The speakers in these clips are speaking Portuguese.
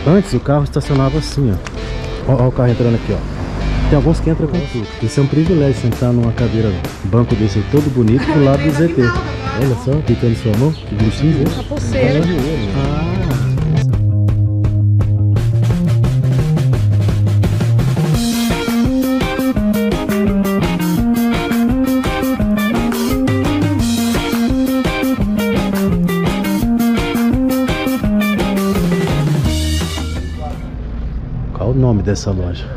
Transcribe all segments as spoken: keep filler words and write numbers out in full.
Antes o carro estacionava assim, ó. Ó, ó o carro entrando aqui, ó. Tem alguns que entram com tudo. Isso é um privilégio, sentar numa cadeira, um banco desse aí, todo bonito, do lado do Z T. Olha só, picando sua mão, que bichinho, né? A pulseira. Ah. Qual o nome dessa loja?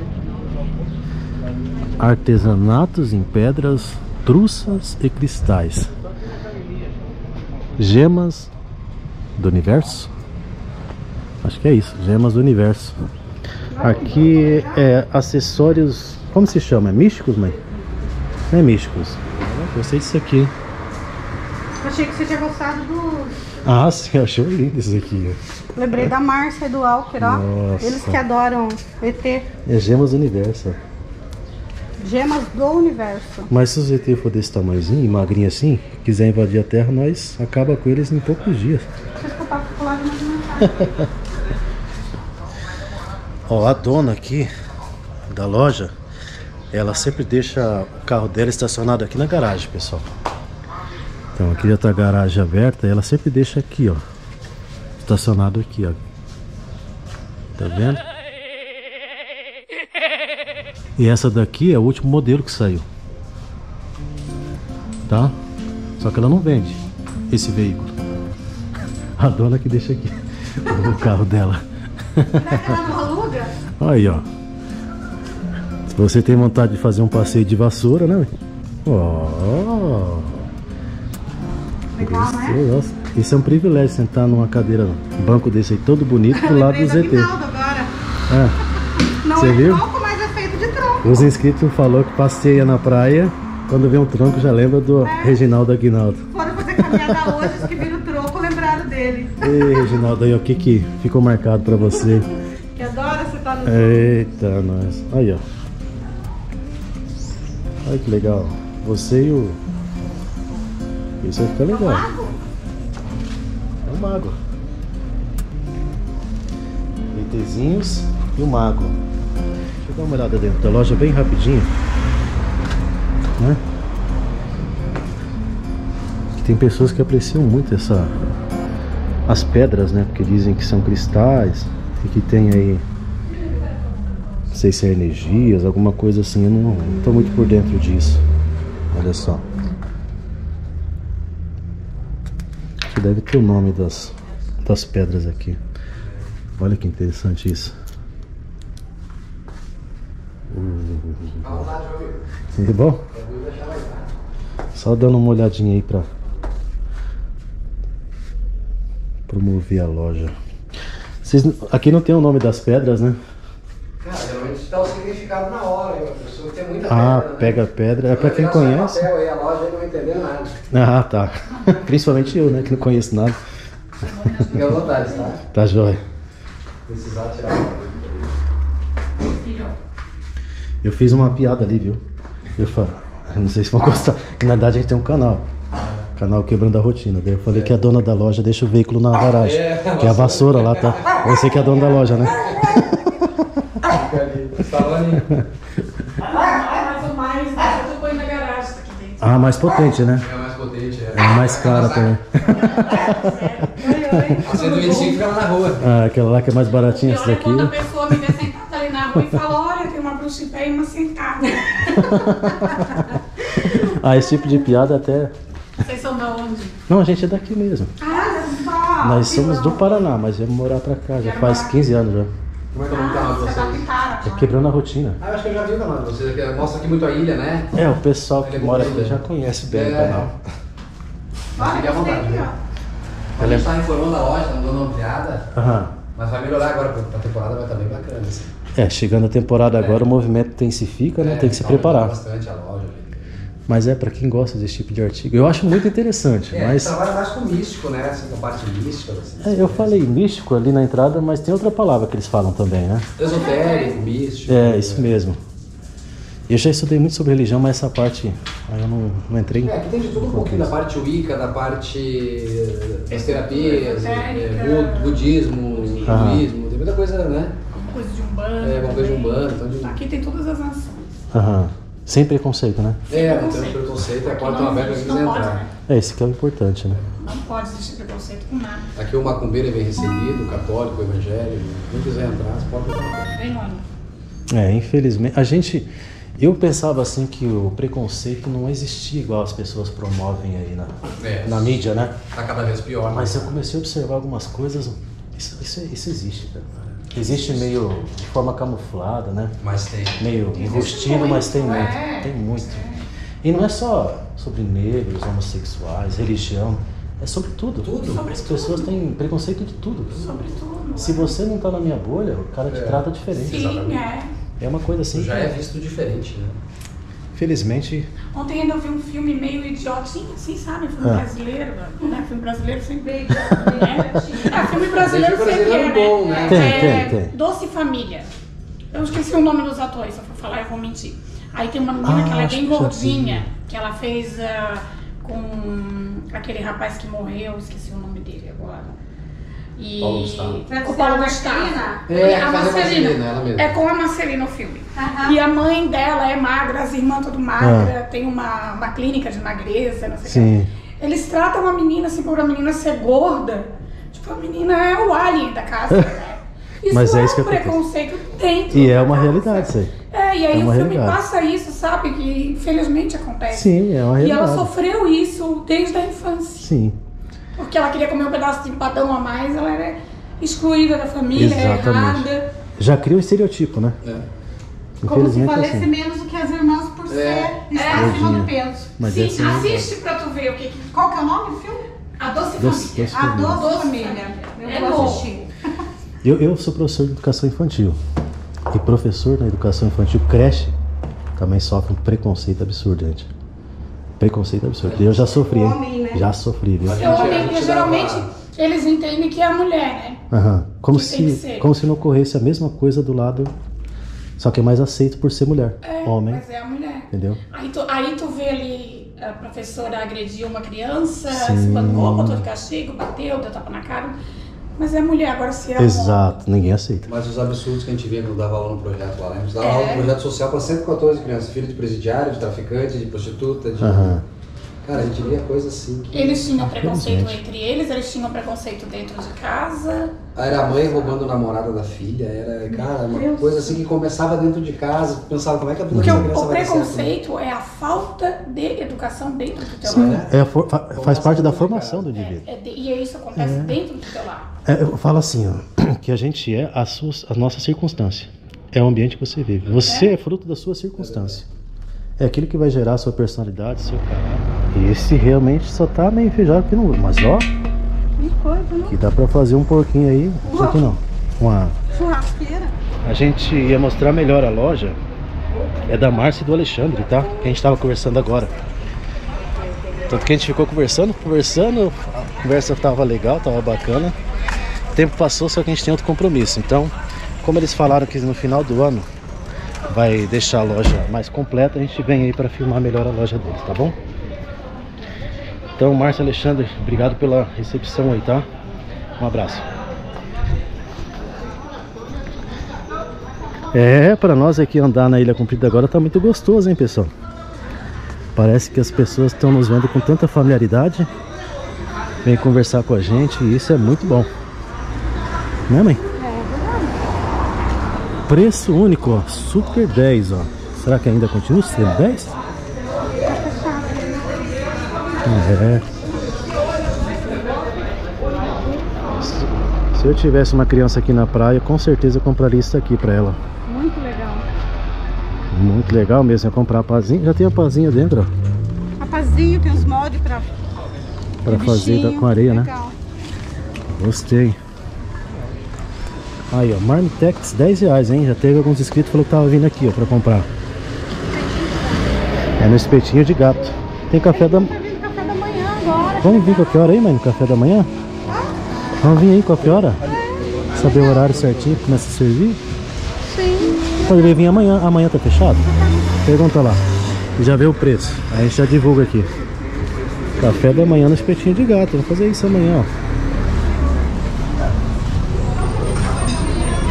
Artesanatos em pedras, truças e cristais. Gemas do universo? Acho que é isso, gemas do universo. Aqui é acessórios, como se chama? É místicos, mãe? Não é místicos. Gostei disso aqui. Achei que você tinha gostado do... Ah, sim, achei lindo isso aqui. Lembrei da Márcia e do Alker, ó. Nossa. Eles que adoram E T. É gemas do universo. Gemas do universo. Mas se os E T for desse tamanhozinho, magrinho assim, quiser invadir a Terra, nós acaba com eles em poucos dias. Deixa eu escutar pro lado mais mensagem. Ó, a dona aqui da loja, ela sempre deixa o carro dela estacionado aqui na garagem, pessoal. Então aqui já tá a garagem aberta, ela sempre deixa aqui, ó, estacionado aqui, ó. Tá vendo? E essa daqui é o último modelo que saiu, tá? Só que ela não vende esse veículo. A dona que deixa aqui o carro dela. Será que ela não aluga? Aí, ó. Se você tem vontade de fazer um passeio de vassoura, né? Ó. Legal, né? Nossa, isso é um privilégio, sentar numa cadeira, um banco desse aí, todo bonito, do lado do Z T. Agora. É. Não Você é viu? tronco, mas é feito de tronco. Os inscritos falou que passeia na praia, quando vê um tronco já lembra do É. Reginaldo Aguinaldo. Foram fazer caminhada hoje, os que viram o tronco lembraram dele. Ei, Reginaldo, aí, ó, o que que ficou marcado pra você? Que adora você tá no Eita, nós. Aí, ó. Olha que legal. Você e o... Isso vai ficar legal. lago. É o mago. ETzinhos e o mago. Deixa eu dar uma olhada dentro da loja bem rapidinho, né? Tem pessoas que apreciam muito essa... as pedras, né? Porque dizem que são cristais e que tem aí... não sei se é energias, alguma coisa assim. Eu não, não tô muito por dentro disso. Olha só. Acho que deve ter o nome das, das pedras aqui. Olha que interessante isso. Tudo bom? Só dando uma olhadinha aí pra promover a loja. Vocês, aqui não tem o nome das pedras, né? Cara, geralmente dá o significado na hora, hein? A pessoa tem muita Ah, pedra, pega né? pedra. É pra quem conhece. Papel, aí a loja aí não vai entender nada. Ah, tá. Principalmente eu, né? Que não conheço nada. Fica à vontade, tá? Tá jóia. Precisar tirar. Eu fiz uma piada ali, viu? Eu falo, eu não sei se vão gostar. Que na verdade a gente tem um canal. Canal Quebrando a Rotina. Daí eu falei que a dona da loja deixa o veículo na garagem. Que é a vassoura lá, tá? Você que é a dona da loja, né? Fica ali, instalando. Mas o mais, eu põe na garagem aqui dentro. Ah, mais potente, né? É mais potente, é. É mais cara também. A cento e vinte e cinco fica lá na rua. Ah, aquela lá que é mais baratinha, essa Olha daqui. quando a pessoa me vê sentada ali na rua e fala, olha, tem uma bruxa em pé e uma sentada. Ah, esse tipo de piada até... Vocês são da onde? Não, a gente é daqui mesmo. Ah, só. Nós somos do Paraná, mas viemos morar pra cá. Já faz quinze anos já. Como é que é o nome do canal de Você tá vocês? pintado. É Quebrando a Rotina. Ah, eu acho que eu já vi o canal de vocês aqui. Mostra aqui muito a ilha, né? É, o pessoal que Ele é mora bonito, aqui já né? conhece bem o É. canal. Olha, Fique à gostei vontade, aqui, né? ó. A gente tá reformando a loja, tá dando uma ampliada. Aham. Mas vai melhorar agora, pra temporada vai estar bem bacana. Assim. É, chegando a temporada agora, o movimento intensifica, né? É, Tem que se tá aumentando preparar. bastante a loja. Mas é pra quem gosta desse tipo de artigo. Eu acho muito interessante, É, mas... a gente trabalha mais com místico, né? Assim, com a parte mística. Assim, É, eu falei místico ali na entrada, mas tem outra palavra que eles falam também, né? esotérico, místico. É, isso mesmo. Eu já estudei muito sobre religião, mas essa parte aí eu não, não entrei em... É, aqui tem de tudo um pouquinho, da parte Wicca, da parte das terapias, é, bud- budismo, Aham. hinduísmo, tem muita muita coisa, né? Alguma coisa de umbanda. É, alguma coisa de umbanda. Então de... Aqui tem todas as nações. Aham. Sem preconceito, né? É, não tem preconceito, é a porta não, aberta pra não eles pode, entrar. né? É, esse que é o importante, né? Não pode existir preconceito com nada. Aqui o macumbeiro é bem recebido, o católico, o evangélico. Quem quiser entrar, você pode entrar. Vem, olha. É, infelizmente. A gente. Eu pensava assim que o preconceito não existia igual as pessoas promovem aí na, É. na mídia, né? Tá cada vez pior. Mas eu comecei a observar algumas coisas. Isso, isso, isso existe, cara. Existe meio de forma camuflada, né? Mas tem. Meio enrustido, mas tem muito. é. Tem muito. E não é só sobre negros, homossexuais, religião. É sobre tudo. Tudo. Sobre As tudo. pessoas têm preconceito de tudo. Sobre tudo. Se você não tá na minha bolha, o cara te É. trata diferente. Sim, Exatamente. é. É uma coisa assim. Já que, é visto diferente, né? Felizmente. Ontem ainda eu vi um filme meio idiotinho, assim, sabe? Filme Ah. brasileiro, né? Filme brasileiro sempre é idiotinho, né? É, filme brasileiro Filme sempre brasileiro é, bom, né? né? Tem, É, tem, tem. Doce Família. Eu esqueci o nome dos atores, se eu for falar eu vou mentir. Aí tem uma menina Ah, que ela é acho bem que já gordinha, vi. que ela fez ah, com aquele rapaz que morreu, esqueci o nome dele agora. E... Paulo Gustavo. O Paulo Gustavo. É, a faz a Marcelina. Marcelina, ela mesma. É com a Marcelina o filme. Aham. E a mãe dela é magra, as irmãs tudo magra, tem uma, uma clínica de magreza, não sei o Sim. que. Eles tratam a menina assim por a menina ser gorda. Tipo, a menina é o alien da casa, né? Isso Mas é é isso que um acontece. preconceito dentro E é da uma casa. realidade isso aí. É, e É aí uma o filme realidade. passa isso, sabe? Que infelizmente acontece. Sim, é uma E ela realidade. sofreu isso desde a infância. Sim. Porque ela queria comer um pedaço de empadão a mais, ela era excluída da família, Exatamente. errada. Já cria um estereotipo, né? É. Como se Infelizmente é valesse assim. menos do que as irmãs por ser É. estar acima do peso. Mas Sim, é assim, né? assiste pra tu ver o que que... Qual que é o nome do filme? A Doce Doce- Família. Doce A Família. Doce Doce Família. Família. Eu É vou bom. assistir. Eu, eu sou professor de educação infantil. E professor na educação infantil, creche, também sofre um preconceito absurdo, gente. Preconceito absurdo. Eu já sofri, hein? Homem, né? Já sofri, viu? Mas- É o Gente, a homem, gente porque geralmente dava- eles entendem que é a mulher, né? Aham. Como, Que tem que se, ser. como se não ocorresse a mesma coisa do lado, só que é mais aceito por ser mulher. É, Homem, mas é a mulher. entendeu? Aí tu, aí tu vê ali a professora agrediu uma criança, Sim. se bancou, botou de castigo, bateu, deu tapa na cara. Mas é mulher, agora se é um Exato, ninguém aceita. Mas os absurdos que a gente via quando dava aula no projeto lá, né? A gente dava É. aula no projeto social para cento e quatorze crianças, filho de presidiário, de traficante, de prostituta, de... Aham. Cara, a gente via coisa assim que... Eles tinham preconceito Infelizmente. entre eles, eles tinham preconceito dentro de casa. Era a mãe roubando a namorada da filha, era, cara, uma Deus. coisa assim que começava dentro de casa, pensava como é que a vida Porque dessa o, criança o vai dar certo, né? preconceito é a falta de educação dentro do teu Sim, lar. é a for- fa- faz parte da formação do indivíduo. É de- e isso acontece dentro do teu lar. É, eu falo assim, ó, que a gente é a, sua, a nossa circunstância. É o ambiente que você vive. Você é, fruto da sua circunstância. É aquilo que vai gerar a sua personalidade, seu caráter. E esse realmente só tá meio feijado aqui no. Mas ó, Que coisa, né? que dá pra fazer um porquinho aí. Isso aqui não. Uma. Churrasqueira. A gente ia mostrar melhor a loja. É da Márcia e do Alexandre, tá? Que a gente tava conversando agora. Tanto que a gente ficou conversando, conversando. A conversa tava legal, tava bacana. O tempo passou, só que a gente tem outro compromisso. Então, como eles falaram que no final do ano vai deixar a loja mais completa, a gente vem aí para filmar melhor a loja deles, tá bom? Então, Márcio e Alexandre, obrigado pela recepção aí, tá? Um abraço. É, para nós aqui andar na Ilha Comprida agora tá muito gostoso, hein, pessoal? Parece que as pessoas estão nos vendo com tanta familiaridade. Vem conversar com a gente e isso é muito bom. Né, mãe? Preço único, ó, Super dez, ó. Será que ainda continua sendo dez? É. Se- Se eu tivesse uma criança aqui na praia, com certeza eu compraria isso aqui pra ela. Muito legal. Muito legal mesmo, é comprar a pazinha. Já tem a pazinha dentro, ó, Rapazinho, tem uns moldes pra, pra de fazer da- bichinho. com areia, né? Legal. Gostei. Aí, ó, Marmitex, dez reais, hein? Já teve alguns inscritos que falou que tava vindo aqui, ó, pra comprar. É no espetinho de gato. Tem café da... Tá vindo café da manhã agora. Vamos vir qualquer hora aí, mãe, no café da manhã? Vamos vir aí qualquer hora? Saber o horário certinho que começa a servir? Sim. Poderia vir amanhã. Amanhã tá fechado? Pergunta lá. E já vê o preço. Aí a gente já divulga aqui. Café da manhã no espetinho de gato. Vamos fazer isso amanhã, ó.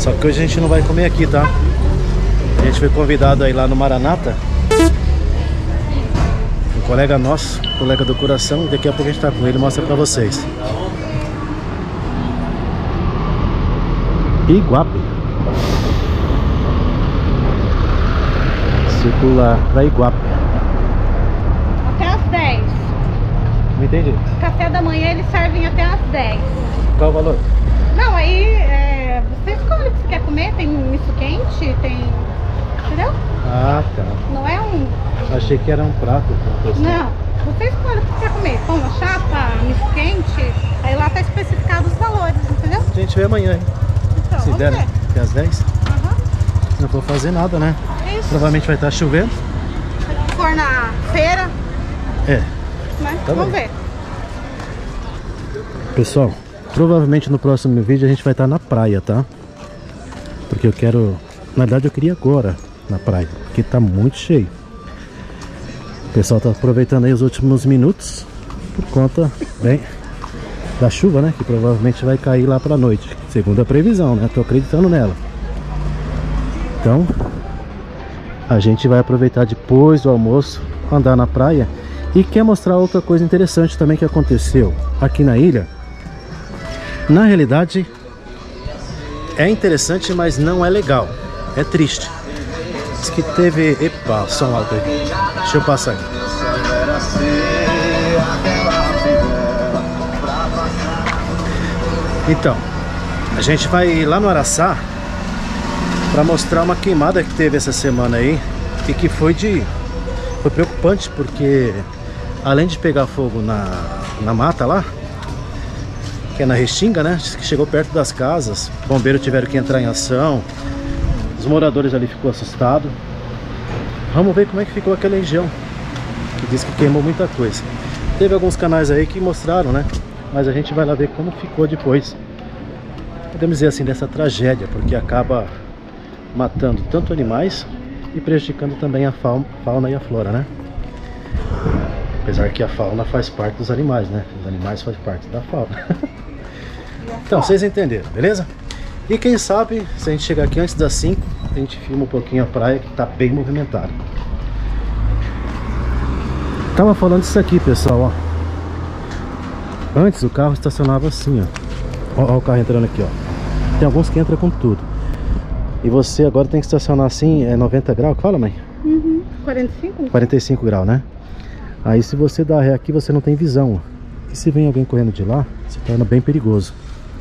Só que hoje a gente não vai comer aqui, tá? A gente foi convidado aí lá no Maranata. Um colega nosso, colega do coração. Daqui a pouco a gente tá com ele, mostra pra vocês. Iguape. Circular pra Iguape. Até às dez. Não entendi. Café da manhã eles servem até às dez. Qual o valor? Não, aí é, você escolhe o que você quer comer. Tem misto quente, tem... Entendeu? Ah, tá. Não é um... Achei que era um prato. Não, você escolhe o que você quer comer. Pão na chapa, misto quente. Aí lá tá especificado os valores, entendeu? A gente vê amanhã, hein? Então, Se vamos der, ver. até às dez. Aham. Não vou fazer nada, né? Isso. Provavelmente vai estar chovendo. Se for na feira, É. né? Tá Vamos bem. ver. Pessoal, provavelmente no próximo vídeo a gente vai estar na praia, tá? Porque eu quero... Na verdade eu queria agora na praia, porque tá muito cheio. O pessoal tá aproveitando aí os últimos minutos por conta, bem, da chuva, né? Que provavelmente vai cair lá pra noite, segundo a previsão, né? Tô acreditando nela. Então, a gente vai aproveitar depois do almoço, andar na praia. E quer mostrar outra coisa interessante também que aconteceu aqui na ilha. Na realidade, é interessante, mas não é legal. É triste. Diz que teve... Epa, som alto aí. Deixa eu passar aqui. Então, a gente vai lá no Araçá para mostrar uma queimada que teve essa semana aí. E que foi de... Foi preocupante porque... Além de pegar fogo na, na mata lá, que é na Restinga, né? Diz que chegou perto das casas. Bombeiros tiveram que entrar em ação. Os moradores ali ficou assustado. Vamos ver como é que ficou aquela região, que diz que queimou muita coisa. Teve alguns canais aí que mostraram, né? Mas a gente vai lá ver como ficou depois. Podemos dizer assim, dessa tragédia, porque acaba matando tanto animais e prejudicando também a fauna e a flora, né? Apesar que a fauna faz parte dos animais, né? Os animais fazem parte da fauna. Então, vocês entenderam, beleza? E quem sabe, se a gente chegar aqui antes das cinco, a gente filma um pouquinho a praia, que tá bem movimentada. Tava falando isso aqui, pessoal, ó. Antes o carro estacionava assim, ó. Ó, ó o carro entrando aqui, ó. Tem alguns que entram com tudo. E você agora tem que estacionar assim, é noventa graus, que fala, mãe? Uhum. quarenta e cinco? quarenta e cinco graus, né? Aí se você dá ré aqui, você não tem visão. E se vem alguém correndo de lá, se torna bem perigoso.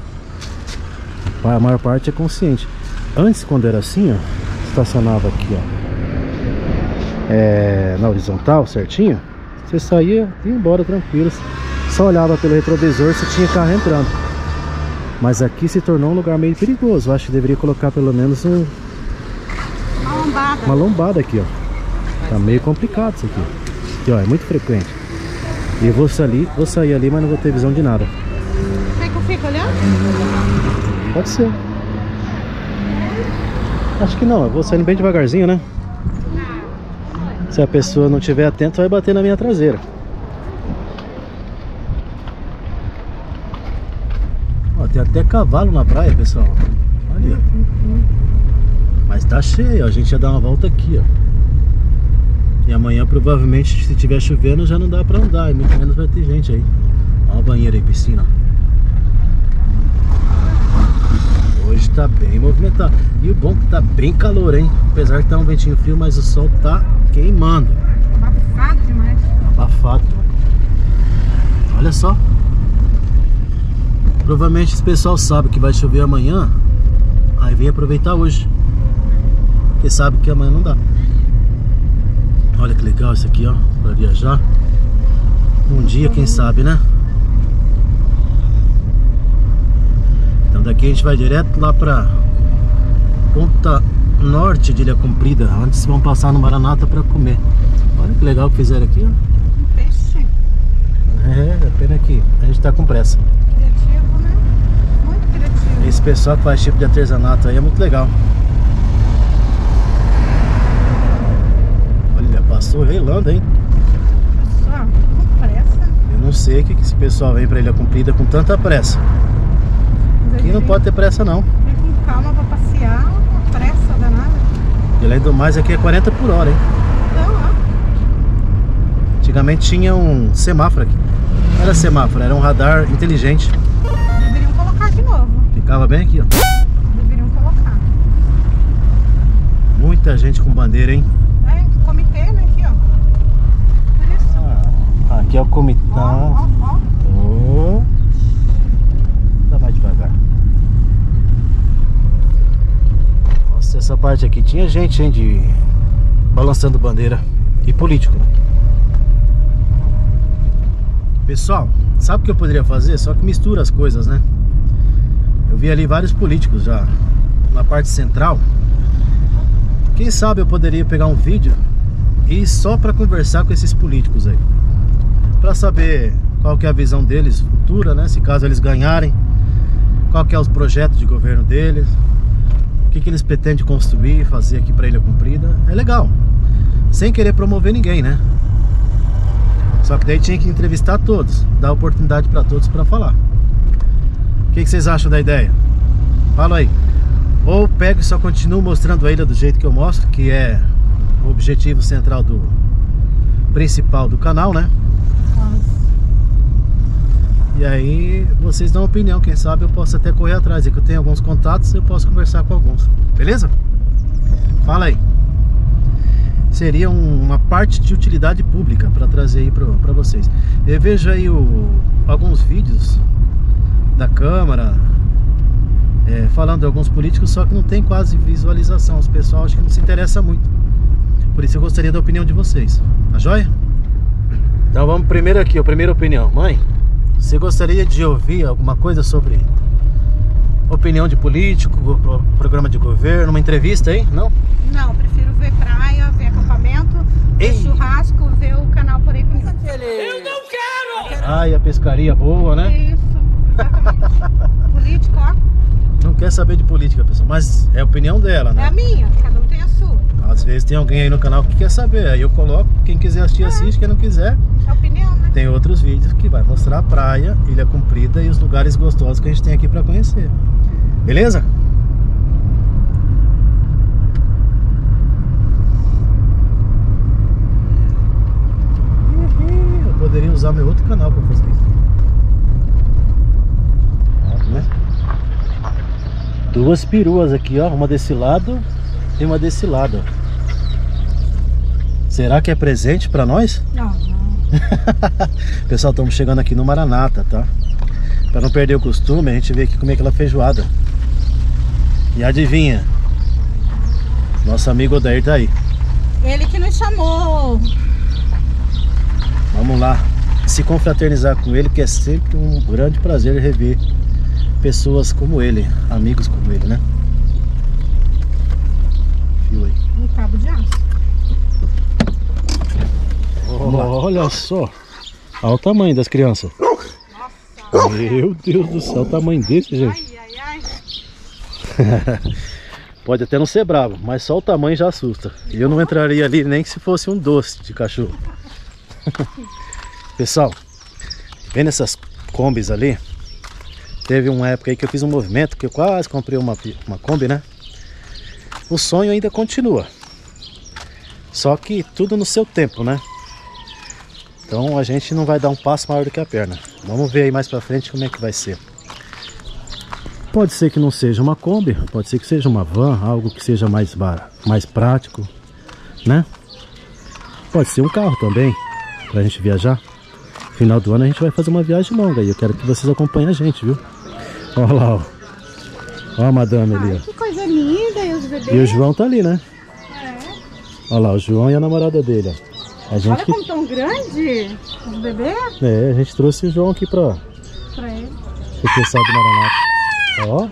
A maior parte é consciente. Antes, quando era assim, ó, estacionava aqui, ó, é, na horizontal, certinho, você saía e ia embora tranquilo. Só olhava pelo retrovisor se tinha carro entrando. Mas aqui se tornou um lugar meio perigoso. Eu acho que deveria colocar pelo menos um, Uma lombada. uma lombada aqui, ó. Tá meio complicado isso aqui. Aqui, ó, é muito frequente. E eu vou sair, vou sair ali, mas não vou ter visão de nada. Quer que eu fique olhando? Pode ser. Acho que não, eu vou saindo bem devagarzinho, né? Se a pessoa não estiver atenta, vai bater na minha traseira. Ó, tem até cavalo na praia, pessoal. Ali, ó. Mas tá cheio, ó. A gente ia dar uma volta aqui, ó. E amanhã, provavelmente, se tiver chovendo, já não dá pra andar. E muito menos vai ter gente aí. Ó a banheira aí, piscina. Hoje tá bem movimentado. E o bom é que tá bem calor, hein? Apesar que tá um ventinho frio, mas o sol tá queimando. Abafado demais. Abafado. Olha só. Provavelmente esse pessoal sabe que vai chover amanhã. Aí vem aproveitar hoje. Porque sabe que amanhã não dá. Olha que legal isso aqui, ó. Pra viajar. Um dia, quem sabe, né? Então daqui a gente vai direto lá pra ponta norte de Ilha Comprida. Antes vamos passar no Maranata pra comer. Olha que legal que fizeram aqui, ó. Um peixe. É, a pena que a gente tá com pressa. Criativo, né? Muito criativo. Esse pessoal que faz tipo de artesanato aí é muito legal. Olha, passou relando, hein? Pessoal, tô com pressa. Eu não sei o que esse pessoal vem pra Ilha Comprida com tanta pressa. Aqui não pode ter pressa não. Vem com com calma pra passear, uma pressa danada. E além do mais, aqui é quarenta por hora, hein? Então, ó. Antigamente tinha um semáforo aqui. Não era semáforo, era um radar inteligente. Deveriam colocar de novo. Ficava bem aqui, ó. Deveriam colocar. Muita gente com bandeira, hein? É, comitê, né? Aqui, ó. Por isso. Ah, aqui é o comitê. Ó, ó, ó. Oh. Dá mais devagar. Nossa, essa parte aqui tinha gente, hein, de balançando bandeira. E político, né? Pessoal, sabe o que eu poderia fazer? Só que mistura as coisas, né? Eu vi ali vários políticos já na parte central. Quem sabe eu poderia pegar um vídeo e só para conversar com esses políticos aí, para saber qual que é a visão deles futura, né? Se caso eles ganharem, qual que é os projetos de governo deles, o que que eles pretendem construir, fazer aqui para Ilha Comprida. É legal, sem querer promover ninguém, né? Só que daí tinha que entrevistar todos, dar oportunidade para todos para falar. O que que vocês acham da ideia? Fala aí. Ou pego e só continuo mostrando a ilha do jeito que eu mostro, que é o objetivo central do principal do canal, né? E aí vocês dão opinião, quem sabe eu posso até correr atrás, é que eu tenho alguns contatos, eu posso conversar com alguns. Beleza? Fala aí. Seria um, uma parte de utilidade pública para trazer aí para vocês. Eu vejo aí o, alguns vídeos da Câmara é, falando de alguns políticos, só que não tem quase visualização. Os pessoal acho que não se interessa muito. Por isso eu gostaria da opinião de vocês. Tá joia? Então vamos primeiro aqui, a primeira opinião. Mãe, você gostaria de ouvir alguma coisa sobre opinião de político, programa de governo, uma entrevista aí? Não? Não, prefiro ver praia, ver acampamento, ver Ei. churrasco, ver o canal Porém com Isso. Eu não quero! Ai, a pescaria boa, né? Isso, exatamente. Político, ó. Não quer saber de política, pessoal, mas é a opinião dela, É né? a minha, cada um tem a sua. Às vezes tem alguém aí no canal que quer saber, aí eu coloco, quem quiser assistir, assiste, quem não quiser, É a opinião, né? tem outros vídeos que vai mostrar a praia, Ilha Comprida e os lugares gostosos que a gente tem aqui pra conhecer. Beleza? Eu poderia usar meu outro canal pra fazer isso. Ó, né? Duas peruas aqui, ó. Uma desse lado e uma desse lado. Será que é presente pra nós? Não, não. Pessoal, estamos chegando aqui no Maranata, tá? Pra não perder o costume, a gente veio aqui comer aquela feijoada. E adivinha? Nosso amigo Odair tá aí. Ele que nos chamou. Vamos lá se confraternizar com ele, que é sempre um grande prazer rever pessoas como ele, amigos como ele, né? Viu aí? Um cabo de aço. Olha só. Olha o tamanho das crianças. Nossa. Meu Deus do céu, o tamanho desse, gente. Ai, ai, ai. Pode até não ser bravo, mas só o tamanho já assusta. Eu não entraria ali nem que se fosse um doce de cachorro. Pessoal, vendo essas combis ali, teve uma época aí que eu fiz um movimento que eu quase comprei uma, uma Kombi, né? O sonho ainda continua, só que tudo no seu tempo, né? Então a gente não vai dar um passo maior do que a perna. Vamos ver aí mais pra frente como é que vai ser. Pode ser que não seja uma Kombi, pode ser que seja uma van, algo que seja mais barato, mais prático, né? Pode ser um carro também, pra gente viajar. Final do ano a gente vai fazer uma viagem longa e eu quero que vocês acompanhem a gente, viu? Olha lá, ó. Olha a madame ali, Ai, ó. que coisa linda, e os bebês. E o João tá ali, né? É. Olha lá, o João e a namorada dele, ó. A gente Olha que... como tão grande os bebês. É, a gente trouxe o João aqui pra... Pra ele. o pessoal do Maranata. Ó.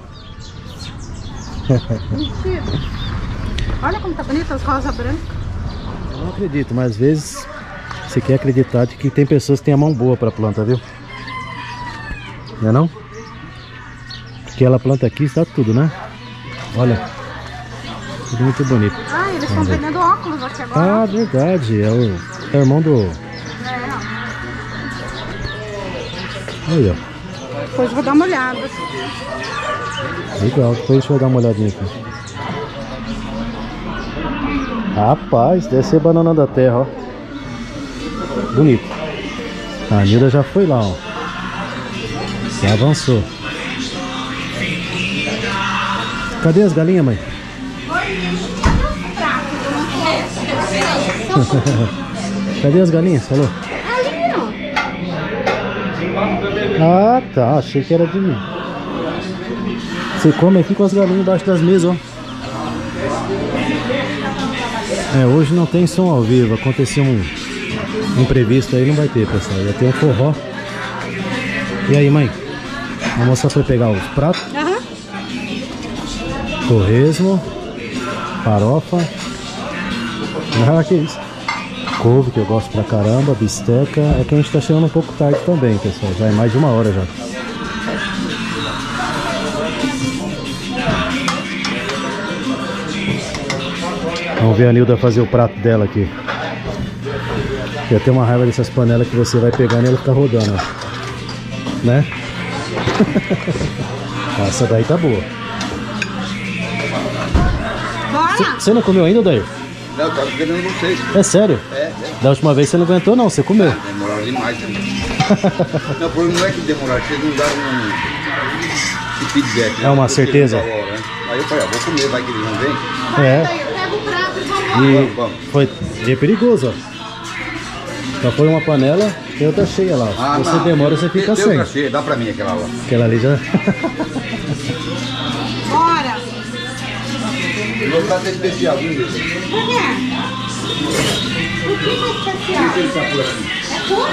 Mentira. Olha como tá bonita as rosas brancas. Eu não acredito, mas às vezes você quer acreditar de que tem pessoas que têm a mão boa pra planta, viu? Não é não? Porque ela planta aqui, está tudo, né? Olha. Tudo muito bonito. Ah, eles estão vendendo óculos aqui agora. Ah, verdade. É o, é o irmão do... É, Aí, ó. Depois eu vou dar uma olhada. Legal, depois a gente vai dar uma olhadinha aqui. Rapaz, deve ser banana da terra, ó. Bonito. A Nilda já foi lá, ó. Já avançou. Cadê as galinhas, mãe? Cadê as galinhas? Falou? Ah, tá. Achei que era de mim. Você come aqui com as galinhas embaixo das mesas, ó. É, hoje não tem som ao vivo. Aconteceu um imprevisto aí, não vai ter, pessoal. Já tem um forró. E aí, mãe? A moça foi pegar os pratos. Aham. Torresmo. Farofa. Ah, que isso. Couve, que eu gosto pra caramba. Bisteca. É que a gente tá chegando um pouco tarde também, pessoal. Já é mais de uma hora já. Vamos ver a Nilda fazer o prato dela aqui. Eu tenho uma raiva dessas panelas que você vai pegando e ela fica rodando, ó. Né? Essa daí tá boa. Bora! Você não comeu ainda, Daí? Não, eu tava querendo vocês. É sério? É, é. Da última vez você não aguentou não, você comeu. Ah, demoraram demais também. Não, o problema não é que demoraram, vocês não daram um feedback. É uma certeza. Hora, né? Aí eu falei, ah, vou comer, vai que eles não vêm. É. Pega o prato e vamos. E Vamos, vamos. foi é perigoso, ó. Só foi uma panela e outra cheia lá. Ah, Se você não. demora, você fica Tem sem. outra cheia, dá pra mim aquela lá. Aquela ali já. Bora! O meu prato é especial, viu, Nilda? Por quê? Por que é especial? Por que ele tá por aqui? É tudo?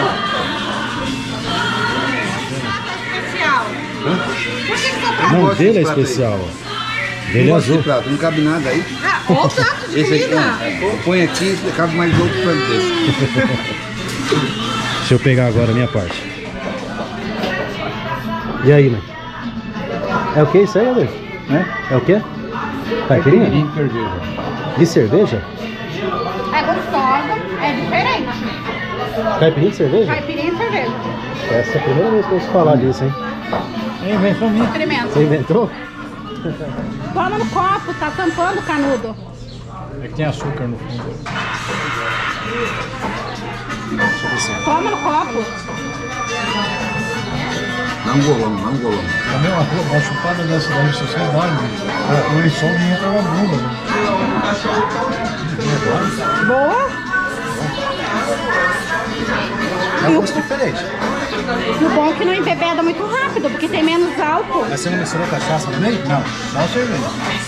Especial. Hã? Por que que seu prato? Não, gosto dele é desse prato aí. especial, ó. Não Dele é gosto de azul. prato, não cabe nada aí. Ah, olha o prato de Esse aqui, comida. não. Põe aqui, cabe mais outro pra desse. Deixa eu pegar agora a minha parte. E aí, mãe? É o que isso aí, Alex? Né? É o que? Caipirinha? cerveja. De cerveja? É gostosa, é diferente. Caipirinha de cerveja? Caipirinha e cerveja. Essa é a primeira vez que eu ouço falar disso, hein? É invenção minha. Experimenta. Você inventou? Toma no copo, tá tampando o canudo. É que tem açúcar no fundo. Toma no copo. Não golão, não golão. Também uma, uma chupada dessa daí, se vocês darem, o lençol vinha pra uma bunda. Né? Boa. É um gosto diferente. E o bom é que não embebeda muito rápido, porque tem menos álcool. Mas você não misturou cachaça também? Não, só cerveja.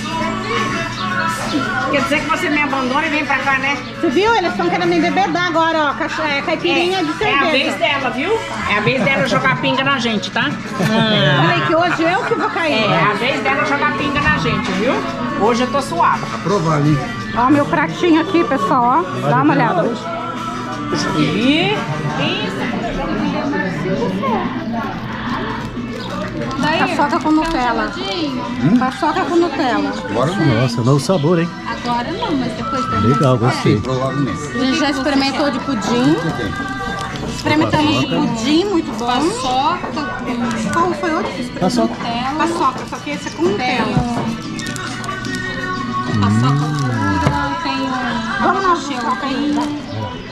Quer dizer que você me abandona e vem pra cá, né? Você viu? Eles estão querendo me embebedar agora, ó. Cacha- é, caipirinha de É a vez cerveja. dela, viu? É a vez dela jogar pinga na gente, tá? Falei que hoje eu que vou cair. É a vez dela jogar pinga na gente, viu? Hoje eu tô suave. Aprovar ali. Ó, meu pratinho aqui, pessoal, ó. Dá uma olhada. E... Paçoca com Nutella. Paçoca com Nutella. Agora não. Nossa, novo sabor, hein? Agora não, mas depois tem. Legal, gostei. Provavelmente. A gente já experimentou de pudim. Experimentamos de pudim, muito bom. Paçoca, Qual foi outro? Paçoca. Nutella, Paçoca, só que esse é com Nutella. paçoca pura, tem um Vamos lá, abacaxi,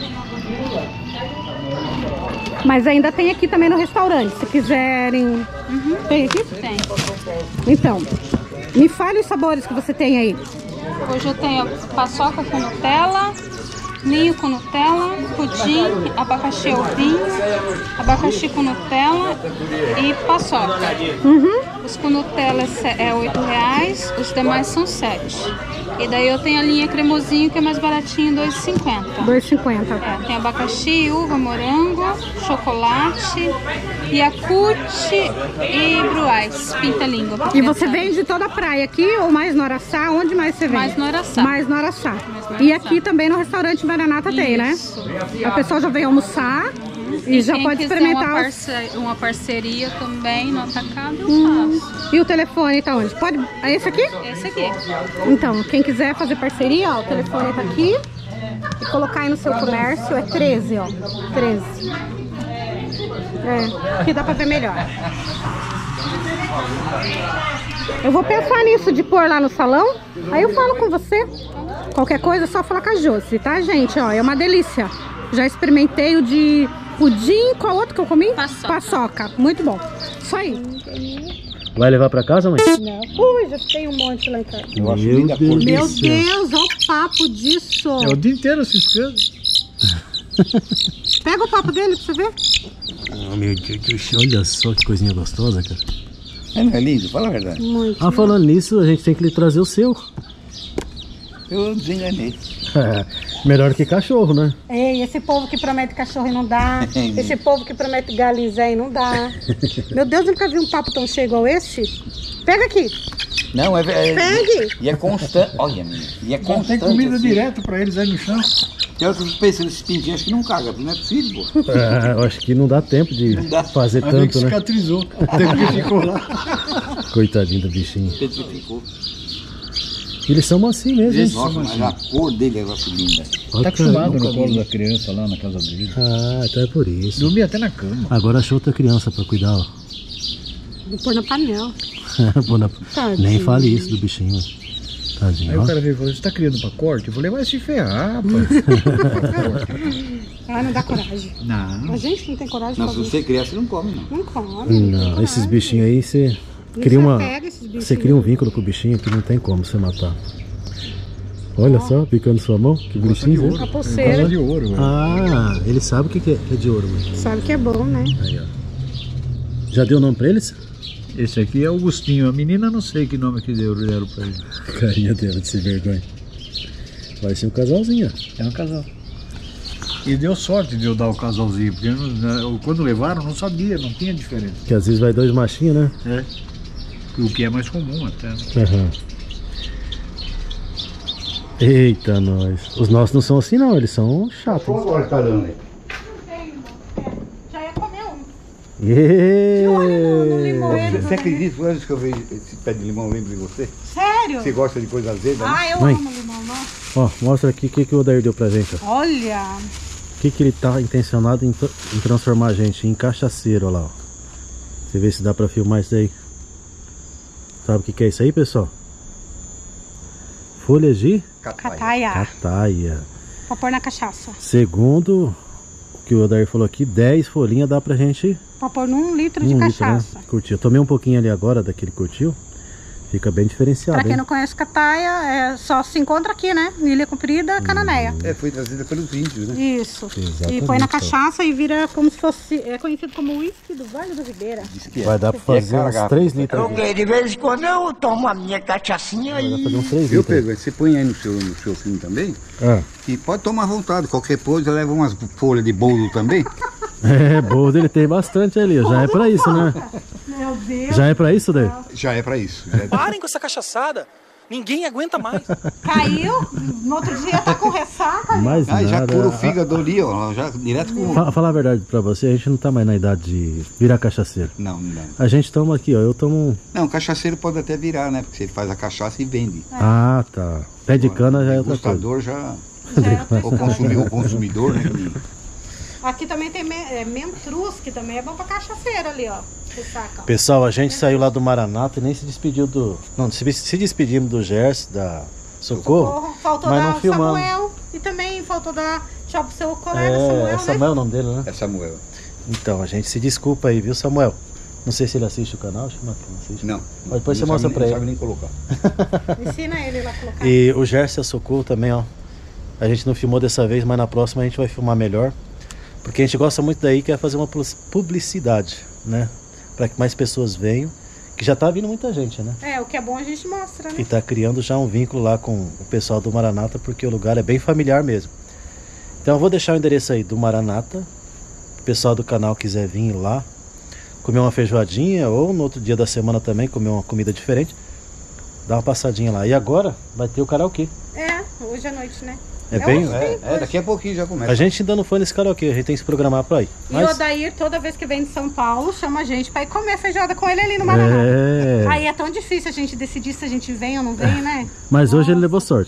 Mas ainda tem aqui também no restaurante, se quiserem. Tem aqui? tem. Então, me fale os sabores que você tem aí. Hoje eu tenho paçoca com Nutella, ninho com Nutella, pudim, abacaxi ao vinho, abacaxi com Nutella e paçoca. Uhum. Os com Nutella é oito reais, os demais são sete. E daí eu tenho a linha cremosinho que é mais baratinho, dois reais e cinquenta. dois reais e cinquenta. É, tem abacaxi, uva, morango, chocolate, Yakult e Bruais, pinta-língua. pra E você criançada. vende toda a praia aqui ou mais no Araçá? Onde mais você vende? Mais no Araçá. Mais no Araçá. Mais no E Araçá. aqui também no restaurante Maranata tem, né? Isso. A pessoa já vem almoçar e, já quem pode quiser experimentar. Uma, os- parce- uma parceria também no atacado, eu Hum. faço. E o telefone tá onde? Pode. É esse aqui? Esse aqui. Então, quem quiser fazer parceria, ó, o telefone tá aqui. E colocar aí no seu comércio é treze, ó. treze. É, aqui dá pra ver melhor. Eu vou pensar nisso de pôr lá no salão. Aí eu falo com você. Qualquer coisa é só falar com a Josi, tá, gente? Ó, é uma delícia. Já experimentei o de pudim. Qual outro que eu comi? Paçoca. Paçoca. Muito bom. Isso aí. Vai levar pra casa, mãe? Não. Ui, já tem um monte lá em casa. Eu acho Meu linda a cor Deus. Meu desse. Deus, olha o papo disso. É o dia inteiro ciscando. Pega o papo dele pra você ver. Oh, meu Deus do céu, olha só que coisinha gostosa, cara. É, não é lindo? Fala a verdade. Muito. Ah, falando nisso, a gente tem que lhe trazer o seu. Eu desenganei. Melhor que cachorro, né? Ei, esse povo que promete cachorro e não dá. Esse povo que promete galizé e não dá. Meu Deus, eu nunca vi um papo tão cheio igual esse. Pega aqui. Não, é... é Pegue. E é constante. Olha, menina. E é Não constante. tem comida assim. direto pra eles aí no chão. Tem outros pensando nesses pintinhos, acho que não caga, não é possível, pô. É, eu acho que não dá tempo de Não dá. fazer Vai ver que tanto, né? cicatrizou. O tempo que ficou lá. Coitadinho do bichinho. Petrificou. Eles são assim mesmo, hein? Nossa, mas a cor dele é nossa linda. Olha, Tá acostumado nunca no colo vi. da criança lá na casa dele. Ah, então é por isso. Dormia até na cama. Agora achou outra criança pra cuidar, ó. Vou pôr na panela. Pô, na- Tadinho. Nem fale isso do bichinho. Tadinho, Aí o ó. cara veio e falou, você tá criando pra corte? Eu falei, vai se ferrar, pai. Ah, não dá coragem. Não. A gente não tem coragem de Não, se fazer você isso. criar, você não come, não. Não come. Não, tem Não, coragem. esses bichinhos aí, você Não cria se uma. apega a esses bichos Você aí. cria um vínculo com o bichinho que não tem como você matar. Olha só, picando sua mão, que Gosta de bonitinho. ouro. Né? A Ele pulseira. gosta de ouro, velho. Ah, ele sabe o que que é, que é de ouro, mãe. Sabe que é bom, né? Aí, ó. Já deu nome pra eles? Esse aqui é Augustinho. A menina não sei que nome que deu, deram pra ele. Carinha dela de sem vergonha. Vai ser um casalzinho, ó. É um casal. E deu sorte de eu dar o casalzinho, porque eu não- eu- quando levaram eu não sabia, não tinha diferença. Que às vezes vai dois machinhos, né? É. O que é mais comum até. Né? Aham. Eita, nós. Os nossos não são assim, não. Eles são chatos. hein? Agora tá dando aí. Já ia comer um. Ê! no limoeiro. Você, você acredita, antes que eu vejo esse pé de limão, eu lembro de você? Sério? Você gosta de coisa azeda, né? Ah, eu Mãe. amo limão, nossa. Ó, mostra aqui o que, que o Odair deu pra gente, ó. Olha. O que, que ele tá intencionado em, tra- em transformar a gente em cachaceiro, ó lá, ó. Você vê se dá pra filmar isso aí. Sabe o que, que é isso aí, pessoal? Folhas de Cataia. cataia. Pra pôr na cachaça. Segundo o que o Odair falou aqui, dez folhinhas dá pra gente Pra pôr num litro de um litro, né? cachaça. Curtir. Eu tomei um pouquinho ali agora daquele curtiu. Fica bem diferenciado, Pra quem hein? não conhece cataia, é, só se encontra aqui, né? Ilha Comprida, Cananéia. É, foi trazida pelos índios, né? Isso. Exatamente, E põe na ó. cachaça e vira como se fosse... É conhecido como uísque do Vale do Ribeira. Diz que é. Vai dar pra fazer É uns carga. três litros aqui. De vez em quando eu tomo a minha cachaçinha Vai dar pra e fazer uns três Viu, litros. Pedro? Você põe aí no seu, no seu filme também. Ah. E pode tomar à vontade. Qualquer coisa, leva umas folhas de bolo também. É, boldo ele tem bastante ali. Já é pra isso, né? Meu Deus. Já é pra isso, Odair? Já é pra isso. Já é... Parem com essa cachaçada. Ninguém aguenta mais. Caiu, no outro dia tá com ressaca. Mais Ah, já nada. cura o fígado ali, ó. Já direto com... Fa- Falar a verdade pra você, a gente não tá mais na idade de virar cachaceiro. Não, não. A gente toma aqui, ó. Eu tomo um. Não, cachaceiro pode até virar, né? Porque ele faz a cachaça e vende. Ah, tá. Pé de cana já é O outra coisa. gostador já... Já é outra O consumidor, o consumidor, né? Aqui também tem me, é, mentruz, que também é bom pra cachaceira ali, ó. Ressaca. Pessoal, a gente saiu lá do Maranata e nem se despediu do. Não, se, se despedimos do Gerson, da Socorro. Socorro. Faltou mas da não filmamos. Samuel e também faltou da tchau pro seu colega É, Samuel, é né? Samuel o nome dele, né? É Samuel. Então, a gente se desculpa aí, viu, Samuel? Não sei se ele assiste o canal, acho que não assiste. Não. Mas depois não você mostra sabe, pra nem- ele. Não sabe nem colocar. Ensina ele lá a colocar. E o Gerson e a Socorro também, ó. A gente não filmou dessa vez, mas na próxima a gente vai filmar melhor. Porque a gente gosta muito daí, quer fazer uma publicidade, né? Para que mais pessoas venham. Que já tá vindo muita gente, né? É, o que é bom a gente mostra, né? E tá criando já um vínculo lá com o pessoal do Maranata, porque o lugar é bem familiar mesmo. Então eu vou deixar o endereço aí do Maranata. O pessoal do canal quiser vir lá, comer uma feijoadinha, ou no outro dia da semana também comer uma comida diferente, dá uma passadinha lá. E agora vai ter o karaokê. É, hoje à noite, né? É bem... hoje, É, sim, é, hoje. daqui a pouquinho já começa. A gente ainda não foi nesse karaokê, a gente tem que se programar pra ir. E Mas... o Odair, toda vez que vem de São Paulo, chama a gente pra ir comer feijoada com ele ali no Maranata. É... Aí é tão difícil a gente decidir se a gente vem ou não vem, né? Mas hoje ele levou sorte.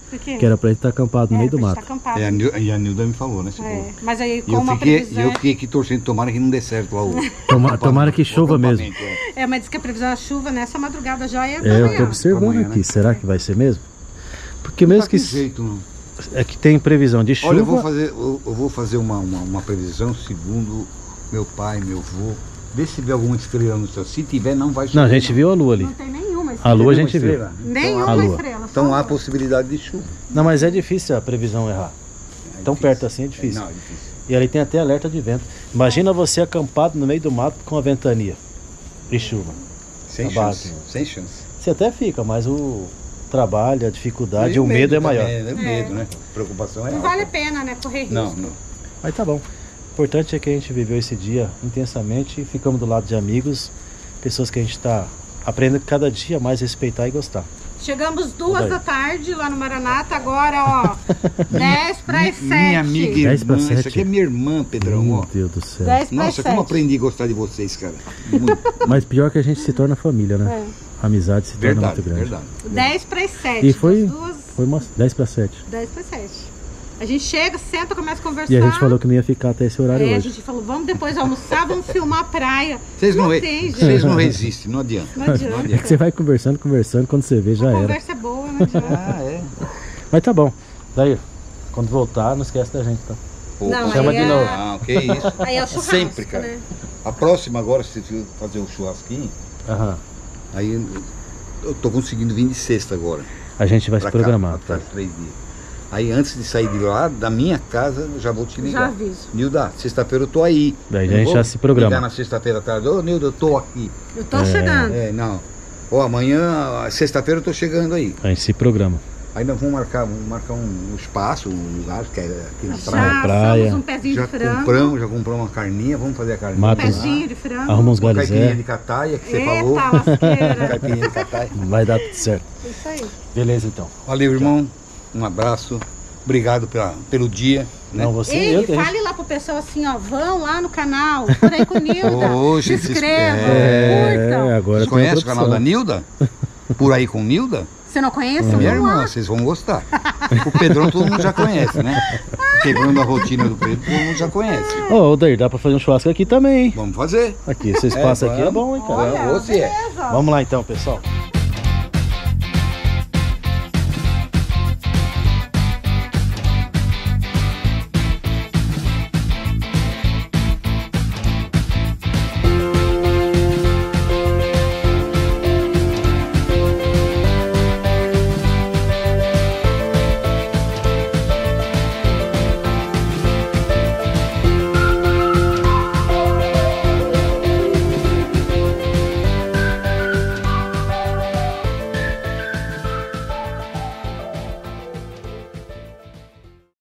Por quê? Que era pra gente estar acampado no É, meio do pra mato. gente tá acampado. É, a Nil- e a Nilda me falou, né? Você É, falou. mas aí E com eu uma fiquei, previsão... eu fiquei aqui torcendo, tomara que não dê certo lá o... Toma- tomara que o chova mesmo. acampamento, é. É, mas diz que a previsão é chuva nessa madrugada já é da É, eu manhã. tô observando Amanhã, aqui. né? Será que vai ser mesmo? Porque mesmo Tá que com jeito, não. é que tem previsão de chuva. Olha, eu vou fazer, eu, eu vou fazer uma, uma, uma previsão segundo meu pai, meu avô. Vê se vê alguma estrela no céu. Se tiver, não vai chover. Não, a gente viu a lua ali. Não tem nenhuma A lua a Tem gente nenhuma viu. estrela? Nenhuma a lua. estrela. só Então há uma. possibilidade de chuva. Não, mas é difícil a previsão errar. Tão difícil. perto assim é difícil. Não, é difícil. E ali tem até alerta de vento. Imagina você acampado no meio do mato com a ventania e chuva. Sem Abate. chance. Sem chance. Você até fica, mas o trabalho, a dificuldade, E o medo é também, maior. É, o medo, né? A preocupação é Não alta. vale a pena, né? Correr risco. Não, não. Mas tá bom. O importante é que a gente viveu esse dia intensamente e ficamos do lado de amigos, pessoas que a gente está aprendendo cada dia mais a respeitar e gostar. Chegamos duas Daí. da tarde lá no Maranata, agora, ó, dez para as sete. Minha amiga e Dez pra irmã, sete. isso aqui é minha irmã, Pedrão. Meu Ó. Deus do céu. dez para as Nossa, sete. como aprendi a gostar de vocês, cara. Muito. Mas pior que a gente se torna família, né? É. A amizade se torna Verdade, muito grande. verdade. dez para as sete. E foi, das duas, foi umas dez para sete. dez para as sete. A gente chega, senta, começa a conversar. E a gente falou que não ia ficar até esse horário É, a hoje. gente falou, vamos depois almoçar, vamos filmar a praia. Vocês não, re- tem, gente. vocês não resistem, não adianta. Não adianta. É que você vai conversando, conversando, quando você vê já A era. conversa é boa, não adianta. Ah, é. Mas tá bom. Daí, quando voltar, não esquece da gente, tá? Pô, Não, Chama aí de é- novo. Não, que isso. Aí é o churrasco, Sempre, cara. né? A próxima agora, se você fazer o churrasquinho, Aham. aí eu- eu tô conseguindo vir de sexta agora. A gente vai se Pra cá, programar. pra três dias. Aí antes de sair de lá, da minha casa, eu já vou te Já ligar. aviso. Nilda, sexta-feira eu tô aí. Daí a Eu gente vou já se programa. ligar na sexta-feira à tarde. Ô, Nilda, eu tô aqui. Eu tô chegando. É, não. Ó, amanhã, sexta-feira eu tô chegando aí. A gente se programa. Aí nós vamos marcar, vamos marcar um espaço, um lugar que é aqui na Já praia. praia. assamos um pezinho Já de frango. compramos, já compramos uma carninha, vamos fazer a carninha. Mata Um uns- pezinho de frango. Arruma uns Uma caipirinha galizé. de cataia que você Eita, falou. lasqueira. Caipirinha de cataia. Vai dar tudo certo. Isso aí. Beleza, então. Valeu, irmão. Um abraço. Obrigado pela, pelo dia. Né? Não, você Ei, eu, a gente- fale lá pro pessoal assim, ó, vão lá no canal, por aí com Nilda, Ô, se gente, se inscrevam, É, curtam. agora Você tem conhece outra o canal da opção. Nilda? Por aí com Nilda? Você não conhece? Minha Vamos irmã, lá. vocês vão gostar. O Pedrão todo mundo já conhece, né? Quebrando a rotina do Pedro, todo mundo já conhece. Ô, ô, Daí, dá pra fazer um churrasco aqui também, hein? Vamos fazer. Aqui, esse espaço aqui é bom, hein, cara? Olha, você é. Beleza. Vamos lá então, pessoal.